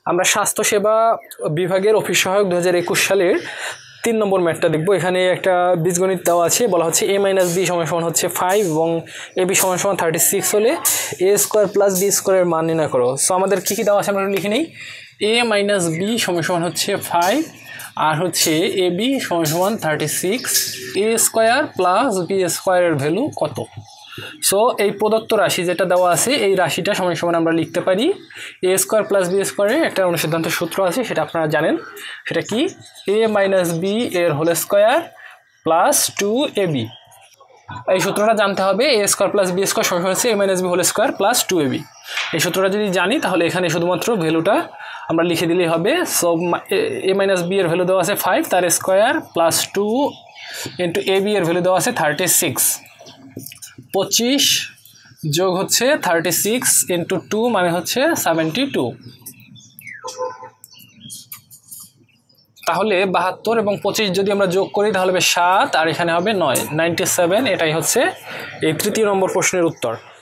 আমরা স্বাস্থ্যসেবা বিভাগের অফিস সহায়ক 2021 সালের 3 নম্বর ম্যাথটা দেখব। এখানে একটা বীজগণিত দেওয়া আছে, বলা হচ্ছে a - b = হচ্ছে 5 এবং ab = 36 হলে a² + b² এর মান নির্ণয় করো। সো আমাদের কি কি দেওয়া আছে আমরা লিখে নেই। a - b = হচ্ছে 5 আর হচ্ছে ab = 36, a² + b² এর ভ্যালু কত। সো এই প্রদত্ত রাশি যেটা দেওয়া আছে এই রাশিটা সমান আমরা লিখতে পারি a² + b² এর একটা অনুসিদ্ধান্তের সূত্র আছে, সেটা আপনারা জানেন। সেটা কি? a - b এর হোল স্কয়ার প্লাস 2ab। এই সূত্রটা জানতে হবে। a² + b² সমান হচ্ছে a - b whole square plus 2ab। এই সূত্রটা যদি জানি তাহলে এখানে শুধুমাত্র ভ্যালুটা আমরা লিখে দিলেই হবে। সো a - b এর ভ্যালু দেওয়া আছে 5, তার স্কয়ার প্লাস 2 ইন্টু ab এর ভ্যালু দেওয়া আছে 36। 25 যোগ হচ্ছে 36 ইন্টু 2 মানে হচ্ছে 72। তাহলে 72 এবং 25 যদি আমরা যোগ করি তাহলে হবে 7 আর এখানে হবে 9, 97। এটাই হচ্ছে এই 3য় নম্বর প্রশ্নের উত্তর।